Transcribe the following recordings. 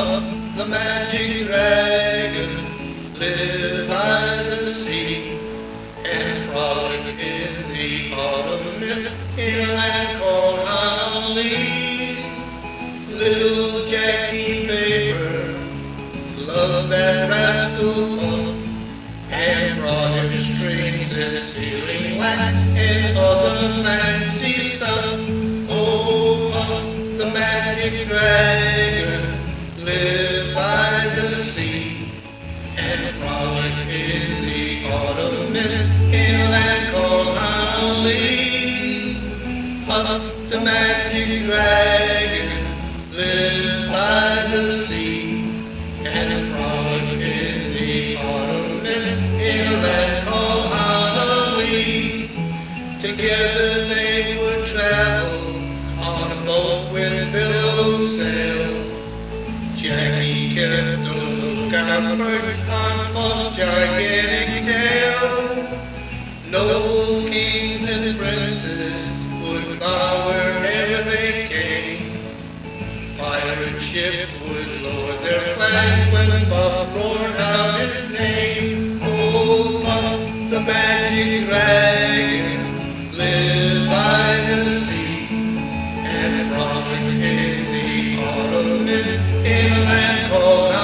Puff, the magic dragon, lived by the sea and frolicked in the autumn mist in a land called Holly. Little Jackie Paper loved that rascal Puff and brought him strings and sealing wax and other fancy stuff. Oh, Puff, the magic dragon, lived by the sea and frolicked in the autumn mist in a land called Holly. Puff, the magic dragon, lived by the sea and frolicked in the autumn mist in a land called Holly. Together they would travel on a boat with billows sail. Jackie kept a lookout perched on Puff's gigantic tail. Noble kings and princes would bow wherever they came. Pirate ships would lower their flags when Puff roared out his name. Oh, Puff, the magic dragon, lived by the sea and frolicked in the autumn mist in a land called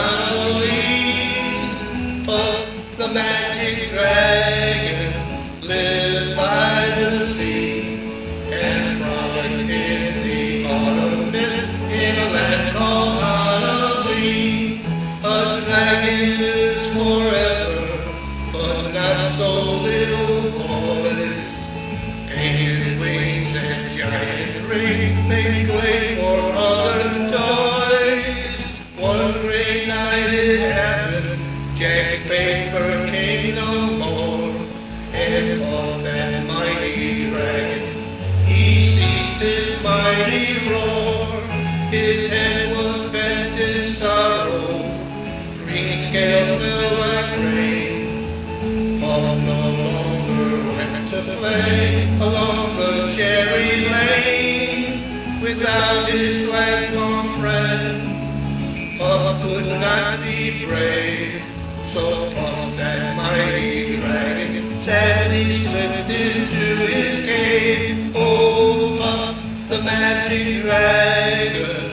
Holly. Puff, the magic dragon, lived by the sea and frolicked in the autumn mist in a land called Holly. A dragon lives forever, but not so little boys. Painted wings and giant rings make way for other toys. One great night it happened, Jack Paper came no more, and Puff, that mighty dragon, he ceased his mighty roar. His head was bent in sorrow, green scales fell like rain. Puff no longer went to play along the cherry lane. Without his lifelong friend, Puff could not be brave. So Puff, that mighty dragon, sadly slipped into his cave. Oh, Puff, the magic dragon,